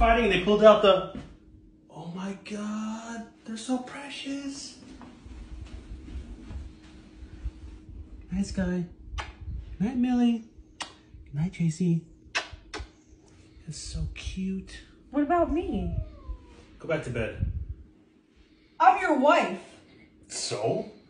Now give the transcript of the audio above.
fighting and they pulled out the... Oh my God, they're so precious. Nice guy. Good night, Millie. Good night, JC. It's so cute. What about me? Go back to bed. I'm your wife. So?